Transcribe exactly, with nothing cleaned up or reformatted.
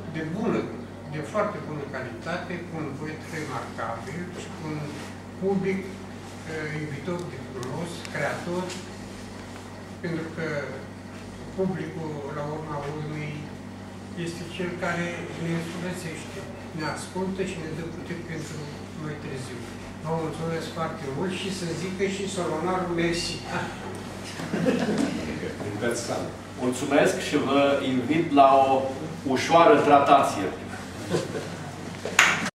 de bună, de foarte bună calitate, cu un poet remarcabil și cu un public uh, iubitor de frumos, creator, pentru că publicul, la urma urmei, este cel care ne însurețește, ne ascultă și ne dă puteri pentru mai târziu. Vă mulțumesc foarte mult și să zică și solonarul mersi. Mulțumesc și vă invit la o ușoară tratație.